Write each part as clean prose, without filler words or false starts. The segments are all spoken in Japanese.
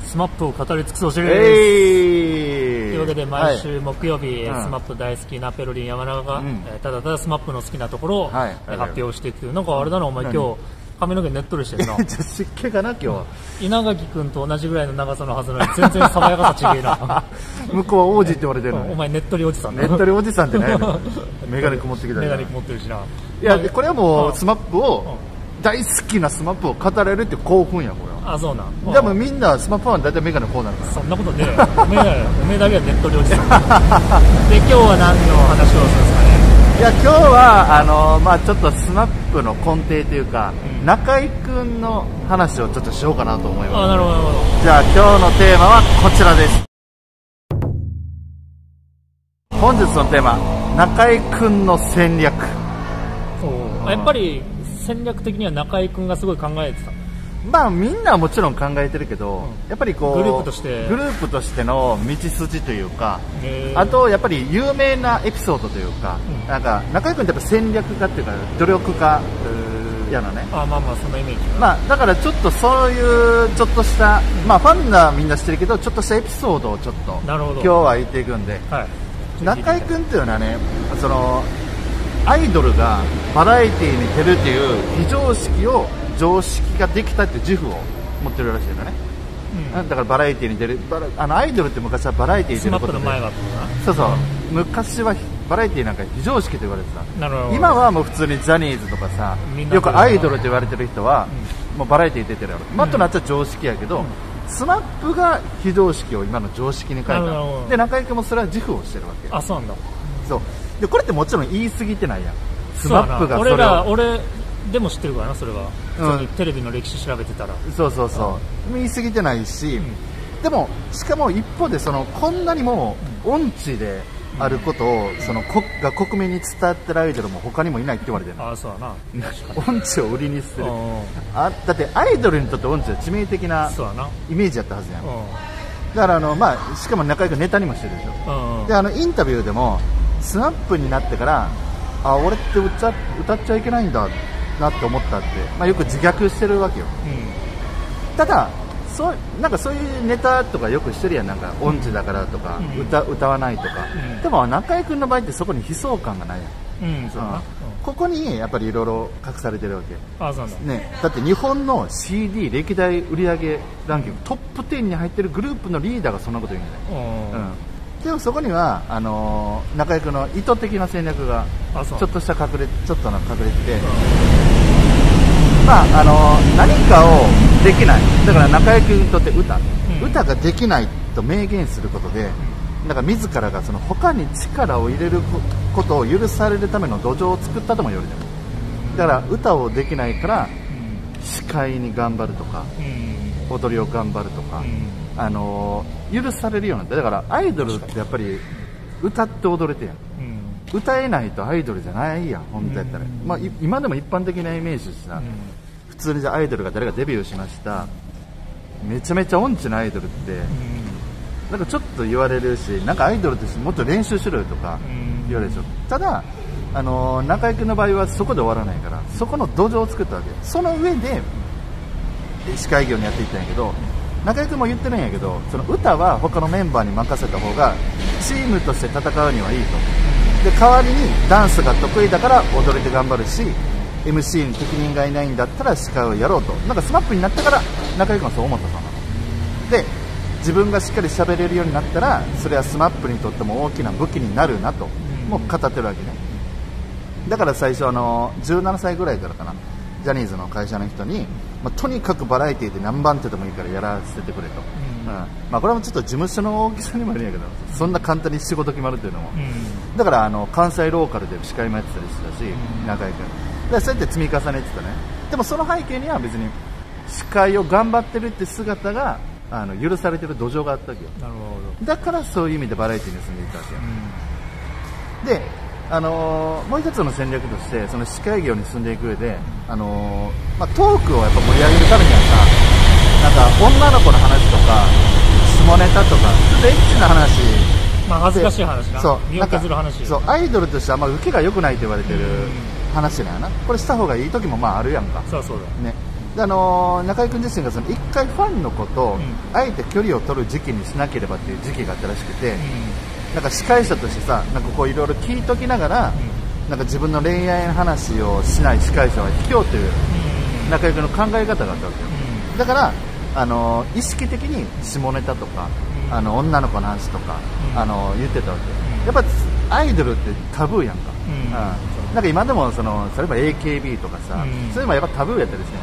スマップを語り尽くすおしりです。というわけで毎週木曜日、スマップ大好きなペロリン山中が、ただただスマップの好きなところを、発表していくという。なんかあれだな、お前今日髪の毛ねっとりしてるな。 湿気かな今日は。 稲垣君と同じぐらいの長さのはずなのに全然爽やかさ違えな。 向こうは王子って言われてるのに。 お前ねっとりおじさんだ。 ねっとりおじさんってないの。メガネ曇ってきた。 メガネ曇ってるしな。 いやこれはもうスマップを大好きなスマップを語れるって興奮やこれは。 あ、そうなん。 でもみんなスマップファン大体メガネこうなるから。 そんなことね。おめえだけはねっとりおじさん。で今日は何の話をするんですかね。 いや今日はまあちょっとスマップの根底というか、中居君の話をちょっとしようかなと思います。 あ、なるほどなるほど。 じゃあ今日のテーマはこちらです。本日のテーマ、中居君の戦略。 やっぱり戦略的には中居君がすごい考えてた。 まあみんなはもちろん考えてるけど、やっぱりこうグループとしての道筋というか、あとやっぱり有名なエピソードというか、なんか中居君ってやっぱ戦略家っていうか努力家やのね。 あ、まあまあそんなイメージ。 まあだからちょっとそういうちょっとしたまあファンはみんな知ってるけどちょっとしたエピソードをちょっと今日は言っていくんで、中居君っていうのはね、そのアイドルがバラエティーに出るっていう非常識を常識ができたっていう自負を持ってるらしいのね、だからバラエティーに出るアイドルって昔はバラエティーに出ることで、そうそう、昔はバラエティーなんか非常識と言われてた。今はもう普通にジャニーズとかさ、よくアイドルと言われてる人はもうバラエティー出てるやろ、まあとなっちゃ常識やけど、スマップが非常識を今の常識に変えた。で中居君もそれは自負をしてるわけ。 あ、そうなんだ。 そうでこれってもちろん言い過ぎてないやん。スマップがそれを俺でも知ってるからな、それは。テレビの歴史調べてたら。 そうそうそう、言い過ぎてないし、でもしかも一方でこんなにも音痴であることを国民に伝わってるアイドルも他にもいないって言われてる。 ああ、そうだな。 音痴を売りにする。だってアイドルにとって音痴は致命的なイメージやったはずやん。だからまあしかも中居君ネタにもしてるでしょ。でインタビューでもスナップになってから俺って歌っちゃいけないんだなって思ったって、まあ、よく自虐してるわけよ、ただなんかそういうネタとかよくしてるやん。なんか音痴だからとか、歌わないとか、でも中居君の場合ってそこに悲壮感がないやん、ここにやっぱりいろいろ隠されてるわけ。 あ、そうなんだ。 ね、だって日本の CD 歴代売上ランキングトップ10に入ってるグループのリーダーがそんなこと言うんだよ、でもそこには中居君の意図的な戦略がちょっとした隠れてて、まあ何かをできない、だから中居君にとって歌ができないと明言することで、だから自らが他に力を入れることを許されるための土壌を作ったとも言われてる。だから歌をできないから司会に頑張るとか、踊りを頑張るとか、許されるようになって。だからアイドルってやっぱり歌って踊れてやん、歌えないとアイドルじゃないやん本当やったら、まあ、今でも一般的なイメージでさ、普通にじゃアイドルが誰がデビューしました、めちゃめちゃ音痴なアイドルって、なんかちょっと言われるし、なんかアイドルとしてもっと練習しろよとか言われるでしょ。ただ中居君の場合はそこで終わらないから、そこの土壌を作ったわけ。その上で司会業にやっていったんやけど、中居君も言ってるんやけど、その歌は他のメンバーに任せた方がチームとして戦うにはいいと。で代わりにダンスが得意だから踊りで頑張るし、 MC に適任がいないんだったら司会をやろうと。なんかスマップになってから中居君はそう思ったそうなので、自分がしっかり喋れるようになったらそれはスマップにとっても大きな武器になるなともう語ってるわけね。だから最初17歳ぐらいからかな、ジャニーズの会社の人に、とにかくバラエティーで何番手でもいいからやらせてくれと、まあこれもちょっと事務所の大きさにもあるんやけど、そんな簡単に仕事決まるっていうのも、だから関西ローカルで司会もやってたりしたし、中居君でそうやって積み重ねてたね。でもその背景には別に司会を頑張ってるって姿が許されてる土壌があったわけよ。 なるほど。 だからそういう意味でバラエティーに住んでいたわけよ、でもう一つの戦略としてその司会業に進んでいく上で、トークをやっぱ盛り上げるためにはさ、なんか女の子の話とか下ネタとかエッチな話、 恥ずかしい話な、身を削る話、 そうアイドルとしてあんま受けが良くないと言われてる話だよな。これした方がいい時もあるやんか。 そうだね。 中居君自身が一回ファンの子とあえて距離を取る時期にしなければっていう時期があったらしくて、なんか司会者としてさ、なんかこういろいろ聞いときながら、なんか自分の恋愛の話をしない司会者は卑怯という中居君の考え方があったわけよ。だから意識的に下ネタとか、女の子の話とか、言ってたわけ。やっぱアイドルってタブーやんか。なんか今でも例えば AKB とかさ、そういうのはやっぱタブーやったりして、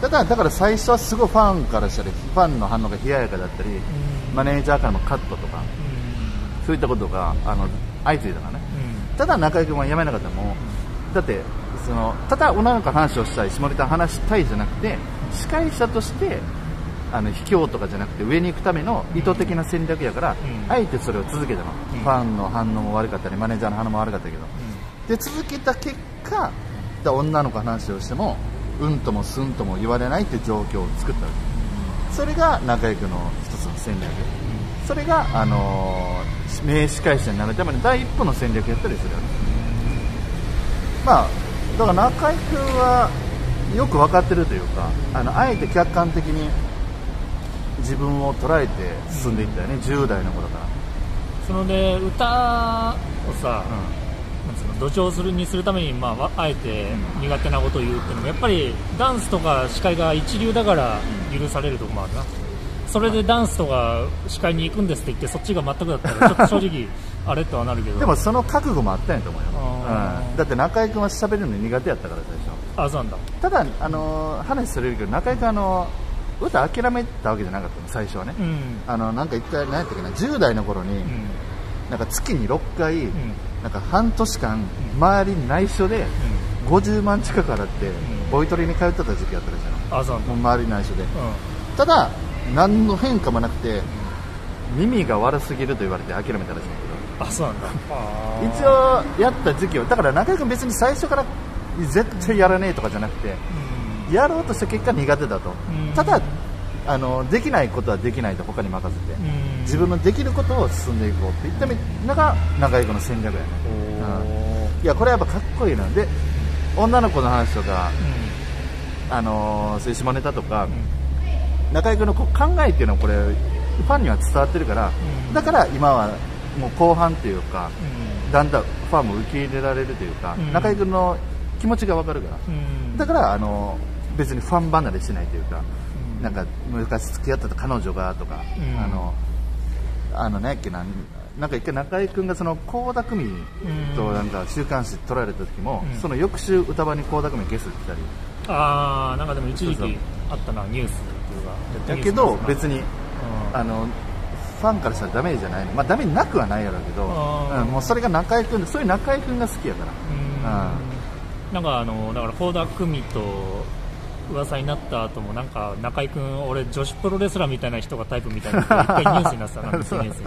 だから最初はすごいファンからしたらファンの反応が冷ややかだったり、マネージャーからもカットとか、そういったことが相次いだからね。ただ中居君はやめなかったもん。だってただ女の子の話をしたい、下ネタ話したいじゃなくて、司会者として卑怯とかじゃなくて上に行くための意図的な戦略やから、あえてそれを続けたの。ファンの反応も悪かったりマネージャーの反応も悪かったけど、で続けた結果、女の子の話をしてもうんともすんとも言われないっていう状況を作ったわけ。それが中居君の一つの戦略、それが名司会者になるための第一歩の戦略やったりするよね。まあだから中居君はよく分かってるというか、あえて客観的に自分を捉えて進んでいったよね、10代の頃から。 そので歌をさ、土壌にするために、あえて苦手なことを言うっていうのもやっぱりダンスとか司会が一流だから許されるところもあるな。それでダンスとか司会に行くんですって言ってそっちが全くだったらちょっと正直あれとはなるけどでもその覚悟もあったんやと思うよ、だって中居君は喋るの苦手やったから最初。 そうなんだ。 ただ話されるけど中居君歌諦めたわけじゃなかったの最初はね、なんか一回何やったっけな、10代の頃に、なんか月に6回、なんか半年間、周りに内緒で50万近く払って、ボイトレに通ってた時期やったらしいの。周りに内緒で、ただ何の変化もなくて、耳が悪すぎると言われて諦めたらしいんだけど。 そうなんだ。 一応やった時期はだから中居君別に最初から絶対やらねえとかじゃなくて、やろうとした結果苦手だと、ただできないことはできないと他に任せて、自分のできることを進んでいこうって言ったのが中居君の戦略やね。いやこれはやっぱかっこいいので、女の子の話とか、そういう下ネタとか、中居君の考えっていうのはこれファンには伝わってるから、だから今はもう後半っていうか、だんだんファンも受け入れられるというか、中居君の気持ちが分かるから、だから別にファン離れしないというか、なんか昔付き合ってた彼女がとか、何やっけな、なんか一回中居君が倖田來未となんか週刊誌撮られた時も、その翌週歌場に倖田來未ゲスト来たり、 なんかでも一時期あったな、ニュースだけど別にファンからしたらダメじゃないの、ダメなくはないやろうけど、もうそれが中居君、そういう中居君が好きやから、 なんかだから倖田來未と噂になった後もなんか中居君、俺女子プロレスラーみたいな人がタイプみたいな一回ニュースになってたな。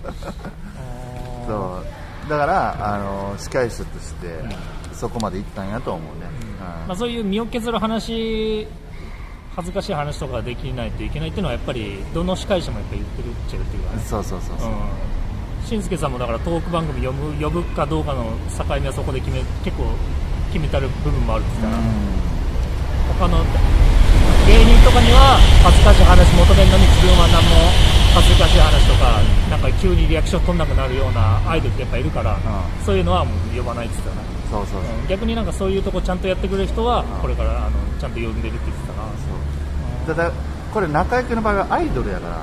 そうだから司会者としてそこまで行ったんやと思うね。 そういう身を削る話、恥ずかしい話とかできないといけないっていうのはやっぱりどの司会者もやっぱり言ってるっちゃうっていうかね。 そう紳助さんもだからトーク番組呼ぶかどうかの境目はそこで結構決めたる部分もあるって言ったら、他の芸人とかには恥ずかしい話求めるのに自分は何も恥ずかしい話とか、なんか急にリアクション取んなくなるようなアイドルってやっぱいるから、そういうのはもう呼ばないって言ってたな。逆になんかそういうとこちゃんとやってくれる人はこれからちゃんと呼んでるって言ってたな。 ただこれ中居君の場合はアイドルやから、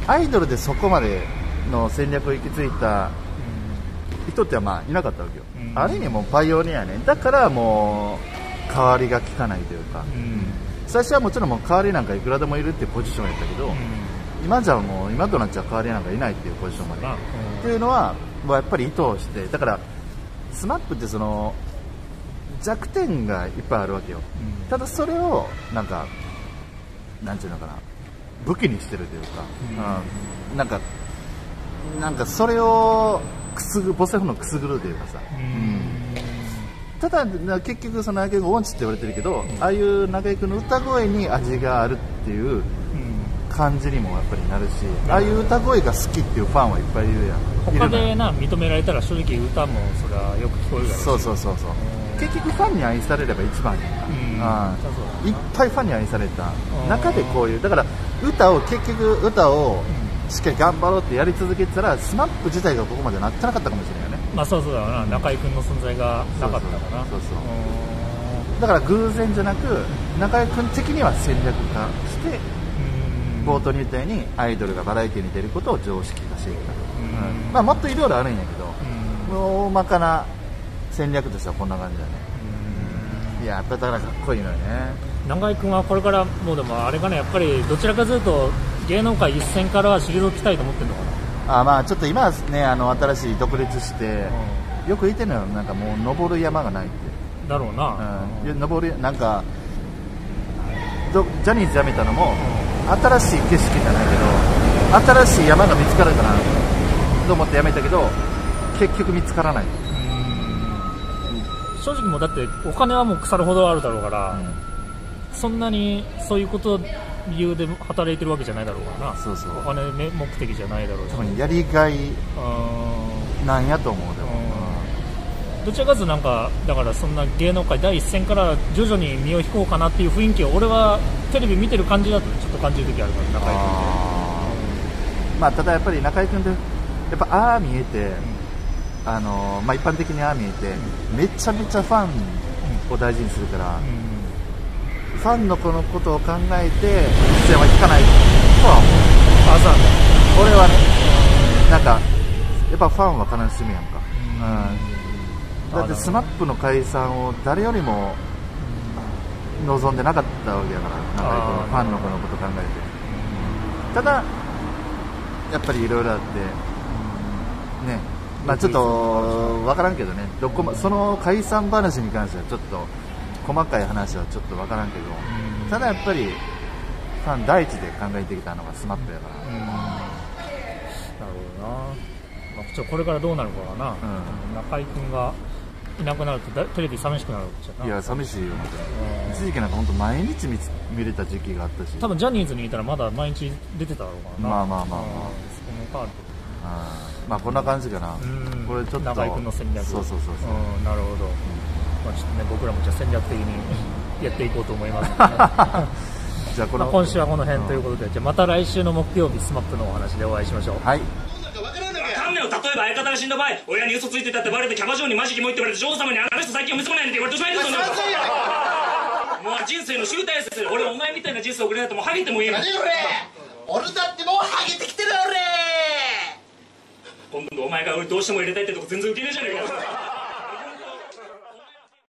アイドルでそこまでの戦略を行き着いた人ってはいなかったわけよ。ある意味もうパイオニアね。だからもう代わりが効かないというか、最初はもちろんもう代わりなんかいくらでもいるっていうポジションやったけど、今じゃもう今となっちゃ代わりなんかいないっていうポジションまで、っていうのはやっぱり意図をして、だからスマップってその弱点がいっぱいあるわけよ、ただそれをなんかなんていうのかな、武器にしてるというか、なんかそれをボセフのくすぐるというかさ、ただ結局その中居君音痴って言われてるけど、ああいう中居君の歌声に味があるっていう感じにもやっぱりなるし、ああいう歌声が好きっていうファンはいっぱいいるやん。 他で認められたら正直歌もそれはよく聞こえるから。 そう結局ファンに愛されれば一番やんか。 いっぱいファンに愛された中でこういうだから結局歌をしっかり頑張ろうってやり続けてたらスマップ自体がここまでなってなかったかもしれないよね。 まあそうだな、中居君の存在がなかったかな。 だから偶然じゃなく中居君的には戦略化して冒頭に言ったようにアイドルがバラエティに出ることを常識化していく、まあもっといろいろあるんやけど、大まかな戦略としてはこんな感じだね。いや、やっぱだからかっこいいのよね。 中居君はこれからもうでもあれかな、やっぱりどちらかというと芸能界一線からは退きたいと思ってるのかな。 まあちょっと今はね、新しい独立して、よく言ってるのよ、なんかもう登る山がないって。 だろうな。 登るなんかジャニーズ辞めたのも、新しい景色じゃないけど新しい山が見つかるかなと思って辞めたけど結局見つからない。 正直もうだってお金はもう腐るほどあるだろうから、そんなにそういうこと理由で働いてるわけじゃないだろうからな。 そうそう、 お金目的じゃないだろうし、 多分やりがいなんやと思う。でもどちらかというとなんかだからそんな芸能界第一線から徐々に身を引こうかなっていう雰囲気を俺はテレビ見てる感じだとちょっと感じる時あるから中居君って。 まあただやっぱり中居君ってやっぱああ見えて、まあ一般的にああ見えて、めちゃめちゃファンを大事にするから、ファンの子のことを考えて一線は引かないとは思う。 そうなんだ。 俺はね、なんかやっぱファンは悲しみやんか。だってスマップの解散を誰よりも望んでなかったわけだから、中居君はファンの子のことを考えて。ただやっぱりいろいろあってね、まあちょっと分からんけどね、その解散話に関してはちょっと細かい話はちょっと分からんけど、ただやっぱりファン第一で考えてきたのがスマップやから。 なるほどな。まあ、これからどうなるかはな、中居君がいなくなるとテレビ寂しくなるわけじゃな。 いや寂しいよ、一時期なんか本当毎日見れた時期があったし、 多分ジャニーズにいたらまだ毎日出てただろうからな。 まあそのカードまあこんな感じかな。これちょっと中居君の戦略。 そうなるほど。まあちょっとね、僕らもじゃあ戦略的にやっていこうと思います、ね。 じゃあ今週はこの辺ということで、じゃあまた来週の木曜日スマップのお話でお会いしましょう。 はい。 例えば相方が死んだ場合、親に嘘ついてたってバレてキャバ嬢にマジキモいって言われて女王様にあの人最近結ばないって言われてしまいですよね。もう人生の集大成ですよ。俺お前みたいな人生送れないともうハゲてもいいの。 何俺だってもうハゲてきてる俺。 今度お前が俺どうしても入れたいってとこ全然受けねえじゃねえか。